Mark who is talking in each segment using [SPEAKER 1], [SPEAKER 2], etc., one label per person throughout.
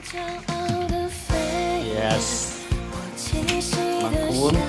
[SPEAKER 1] Yes， 蛮酷的。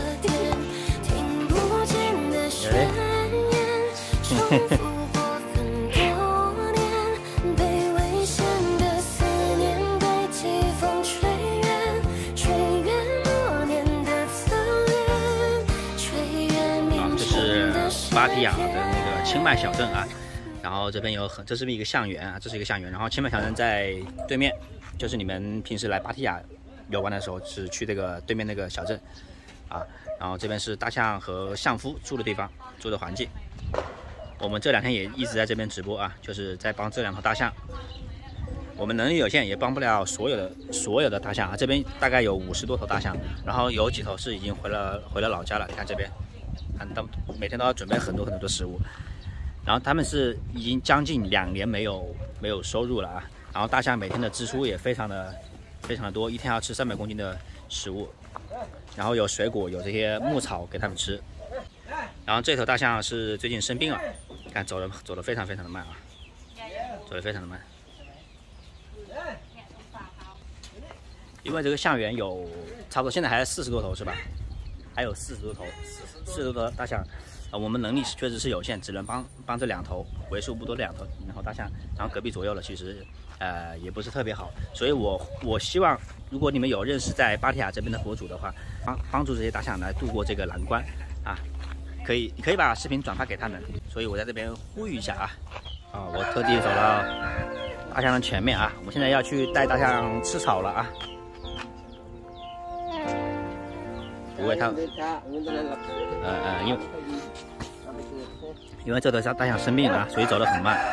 [SPEAKER 1] 芭提雅的那个清迈小镇啊，然后这边有这是一个象园啊，这是一个象园，然后清迈小镇在对面，就是你们平时来芭提雅游玩的时候是去这个对面那个小镇啊，然后这边是大象和象夫住的地方，住的环境。我们这2天也一直在这边直播啊，就是在帮这2头大象。我们能力有限，也帮不了所有的大象啊。这边大概有50多头大象，然后有几头是已经回了老家了。你看这边。每天都要准备很多的食物，然后他们是已经将近2年没有收入了啊。然后大象每天的支出也非常的多，一天要吃300公斤的食物，然后有水果，有这些牧草给他们吃。然后这头大象是最近生病了，看走得非常的慢啊，走得非常的慢。因为这个象园有差不多现在还40多头是吧？还有40多头大象，我们能力确实是有限，只能帮这2头，为数不多的2头大象，然后隔壁左右的其实也不是特别好，所以我希望如果你们有认识在芭提雅这边的博主的话，帮助这些大象来度过这个难关啊，你可以把视频转发给他们，所以我在这边呼吁一下啊，我特地走到大象的前面啊，我们现在要去带大象吃草了啊。不会它，因为这头大象生病了，所以走得很慢。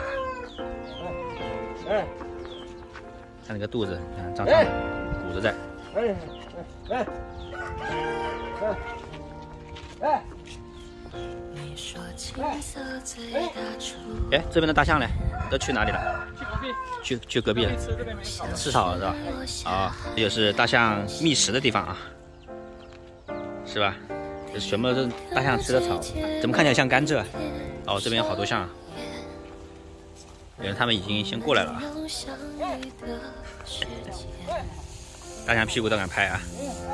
[SPEAKER 1] 看那个肚子，看胀胀的，鼓着在。哎，这边的大象呢，都去哪里了？去隔壁了，吃草了是吧？啊，这就是大象觅食的地方啊。是吧？这全部都是大象吃的草，怎么看起来像甘蔗？哦，这边有好多象啊，原来他们已经先过来了啊。大象屁股都敢拍啊！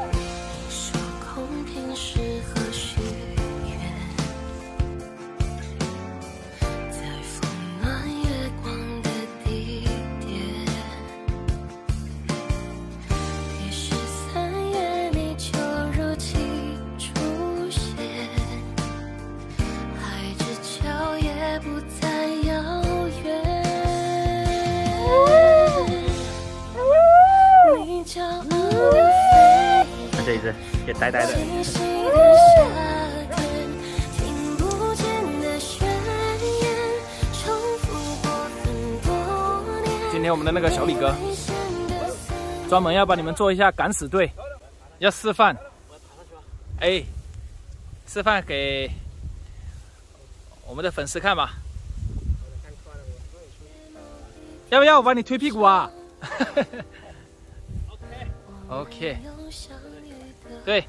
[SPEAKER 1] 这一只也呆呆的。
[SPEAKER 2] 今天我们的那个小李哥专门要帮你们做一下敢死队，要示范，哎，示范给我们的粉丝看吧。要不要我帮你推屁股啊？OK， 对，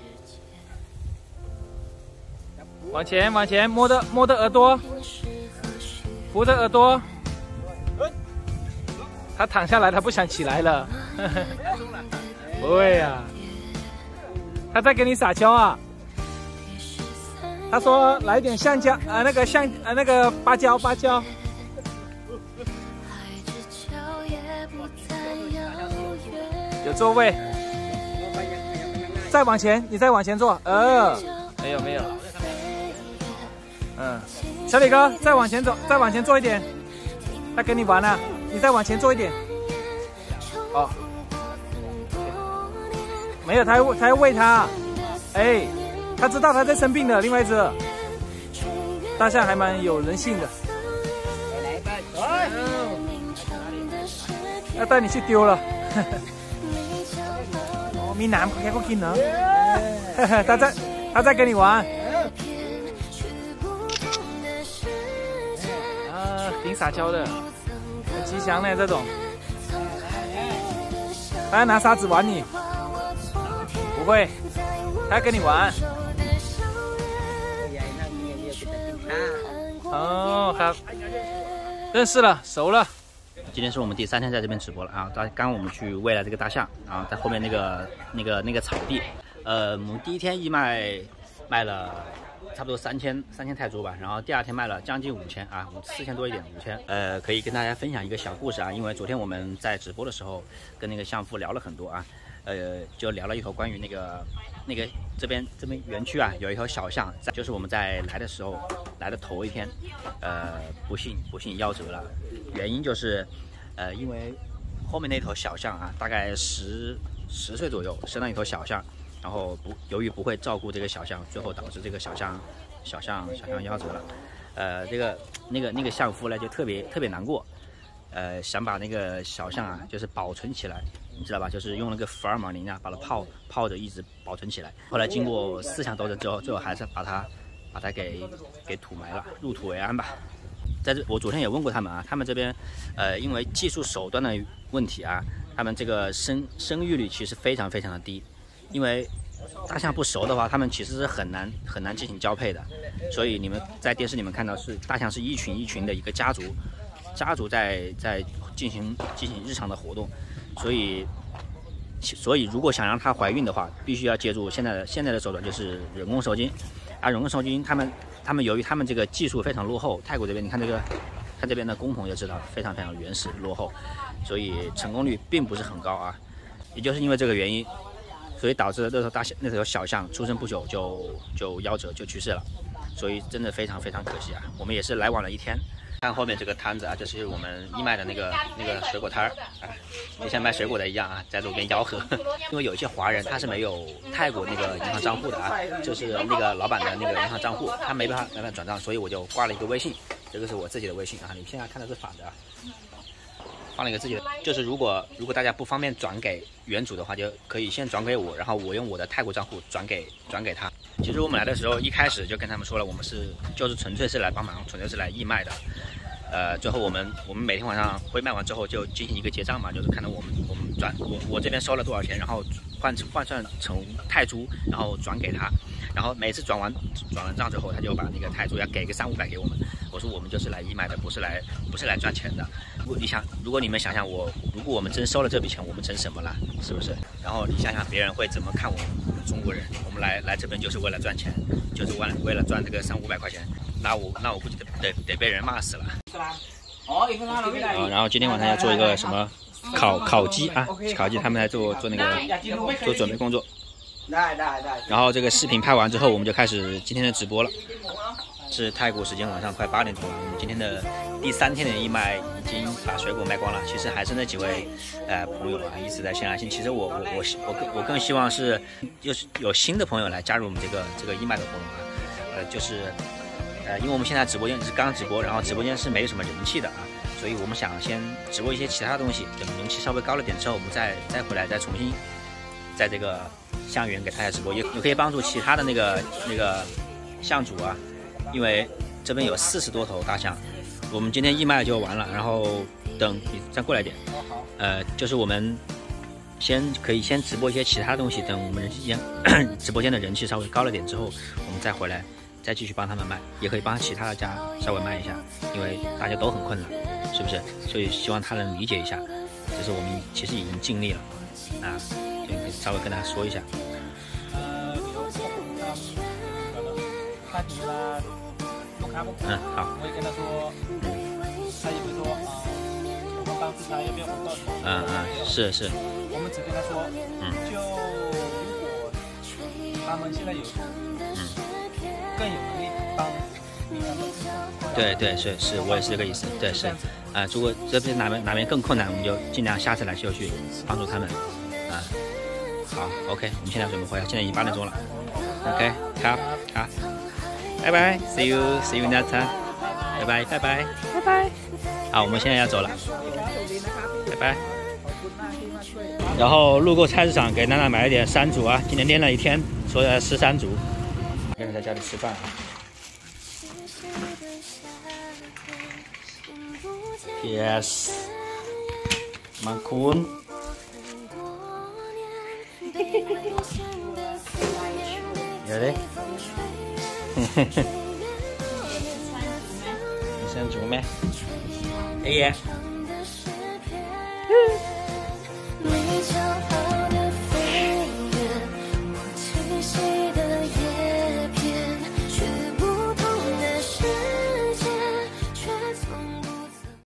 [SPEAKER 2] 往前，摸着耳朵，扶着耳朵。他躺下来，他不想起来了。不会呀，他在给你撒娇啊。他说来点橡胶那个芭蕉。有座位，再往前，你再往前坐。没有。小李哥，再往前走，再往前坐一点。他跟你玩了，你再往前坐一点。哦，没有，他要喂他。哎，他知道他在生病的。另外一只大象还蛮有人性的。要带你去丢了。闽南开过劲呢，他在跟你玩，挺撒娇的，很吉祥呢这种。他要拿沙子玩你，不会，他要跟你玩。哦，好，认识了，熟了。
[SPEAKER 1] 今天是我们第3天在这边直播了啊。刚刚我们去喂了这个大象，然后在后面那个草地，我们第1天义卖了差不多3000泰铢吧，然后第2天卖了将近5000啊，4000多一点，5000。可以跟大家分享一个小故事啊，因为昨天我们在直播的时候跟那个相夫聊了很多啊，就聊了一头关于那个这边园区啊有一头小象，就是我们在来的时候来的头1天，不幸夭折了，原因就是因为后面那头小象啊，大概10岁左右生了一头小象。然后由于不会照顾这个小象，最后导致这个小象夭折了。那个相夫呢就特别难过，想把那个小象啊就是保存起来，你知道吧？就是用那个福尔马林啊把它泡着一直保存起来。后来经过4项斗争之后，最后还是把它给土埋了，入土为安吧。我昨天也问过他们啊，他们这边因为技术手段的问题啊，他们这个生育率其实非常的低。因为大象不熟的话，它们其实是很难进行交配的，所以你们在电视里面看到是大象是一群一群的一个家族在进行日常的活动，所以如果想让它怀孕的话，必须要借助现在的手段，就是人工受精啊。人工受精，他们由于他们这个技术非常落后，泰国这边你看这边的工棚就知道非常原始落后，所以成功率并不是很高啊。也就是因为这个原因。所以导致那头小象出生不久就夭折就去世了，所以真的非常可惜啊！我们也是来晚了1天。看后面这个摊子啊，这是我们义卖的那个水果摊儿啊，就像卖水果的一样啊，在路边吆喝。因为有一些华人他是没有泰国那个银行账户的啊，就是那个老板的那个银行账户，他没办法转账，所以我就挂了一个微信，这个是我自己的微信啊，你现在看的是反的啊。放了一个自己的，就是如果大家不方便转给原主的话，就可以先转给我，然后我用我的泰国账户转给他。其实我们来的时候一开始就跟他们说了，我们就是纯粹是来帮忙，纯粹是来义卖的。最后我们每天晚上会卖完之后就进行一个结账嘛，就是看到我这边收了多少钱，然后换算成泰铢，然后转给他。然后每次转完账之后，他就把那个泰铢要给个300-500给我们。我说我们就是来义卖的，不是来赚钱的。如果你们想想如果我们真收了这笔钱，我们成什么了？是不是？然后你想想别人会怎么看我们中国人？我们来这边就是为了赚钱，就是为了赚这个300-500块钱，那我估计得被人骂死了。然后今天晚上要做一个什么烤鸡啊？烤鸡他们在做那个做准备工作。然后这个视频拍完之后，我们就开始今天的直播了。是泰国时间晚上快8点钟了。我们今天的第3天的义卖已经把水果卖光了。其实还是那几位朋友啊，一直在献爱心。其实我更希望是就是有新的朋友来加入我们这个义卖的活动啊。就是因为我们现在直播间是刚直播，然后直播间是没有什么人气的啊，所以我们想先直播一些其他东西，等人气稍微高了点之后，我们再回来再重新在这个象园给大家直播，也可以帮助其他的那个象主啊。因为这边有40多头大象，我们今天义卖就完了，然后等你再过来点，就是我们可以先直播一些其他东西，等我们直播间的人气稍微高了点之后，我们再回来再继续帮他们卖，也可以帮其他的家稍微卖一下，因为大家都很困难，是不是？所以希望他能理解一下，就是我们其实已经尽力了啊，就稍微跟大家说一下。好。我也跟他说，他也会说我们帮助他要不要广告？是。我们只跟他说，就如果他们现在有更有能力帮比他们。对，是，我也是这个意思。对，是如果这边哪边更困难，我们就尽量下次来就去帮助他们好 ，OK， 我们现在准备回来，现在已经8点钟了。OK， 好。拜拜 ，See you next time， 拜拜。好，我们现在要走了，拜拜。然后路过菜市场，给娜娜买了点山竹啊，今天练了1天，所以要吃山竹。跟着在家里吃饭啊。Yes， 马坤。有嘞。你山竹咩？哎呀。
[SPEAKER 2] 嘿。